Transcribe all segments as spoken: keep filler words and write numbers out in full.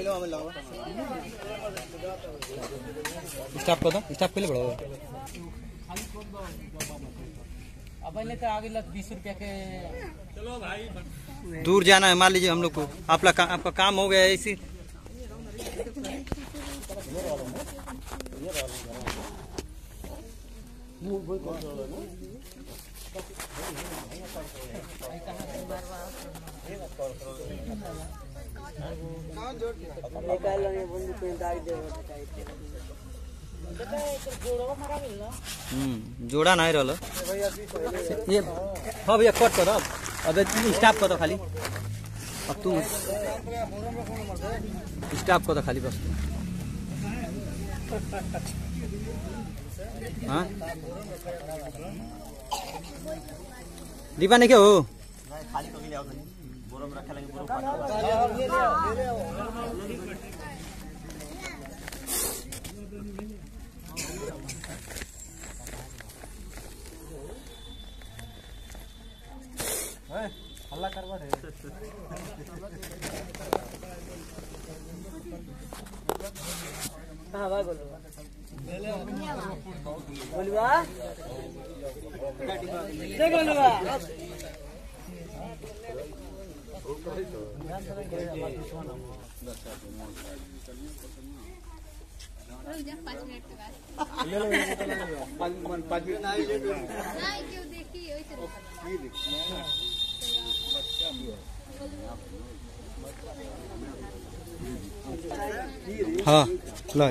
Staff को दो staff के लिए बढ़ो। अब तो आगे लग बीस रुपया के। चलो भाई दूर जाना है, मान लीजिए हम लोग को आपका का, आपका काम हो गया है इसी। हम्म जोड़ा नहीं रहा ये। हाँ भैया कट करो अब स्टाफ को तो खाली अब तू स्टाफ को तो खाली बस। हाँ दीपा नहीं क्या हो हल्ला करवा दे। हाँ भाई बोलो बोलवा दे बोलवा पाँच मिनट के बाद पाँच मिनट क्यों देखी हाँ लो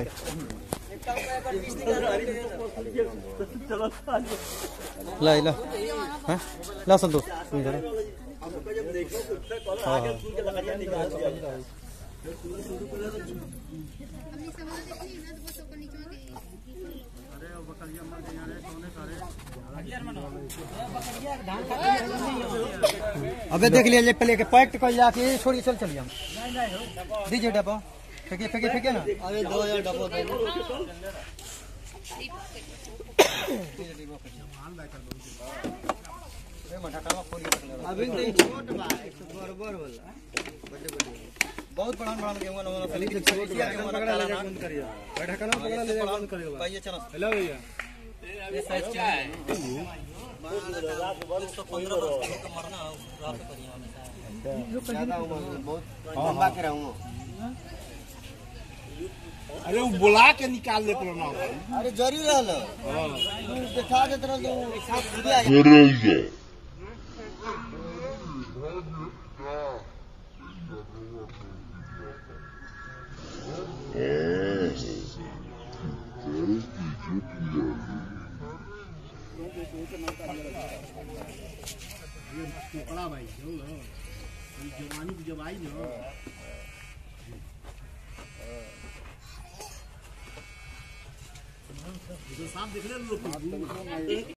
ला ला हाँ ला संतोष हाँ अबे देख लिया ले पहले के पैक्ट कर जाके छोड़ी चल चलिए हम दीजिए डब्बा फेंकिए फेंकिए फेंकिए ना। अरे दो हजार डब्बा दे अभी नहीं छोट बा एक सौ बराबर वाला बहुत बड़ा बड़ा गेहूं ना खाली छोट बा पकड़ा ले बंद करियो ढक्कन पकड़ा ले बंद करियो भाई चलो हेलो भैया ये साइज क्या है रात सौ पंद्रह वर्ष का मरना रात करिए हमेशा ज्यादा बहुत लंबा के रहूं। अरे वो बुला के निकाल ले पुराना। अरे जरूर रहल हां दिखा दे तरह तो साफ आ टुकड़ा भाई जवानी की जवाई ना साफ दिख रहे लोग।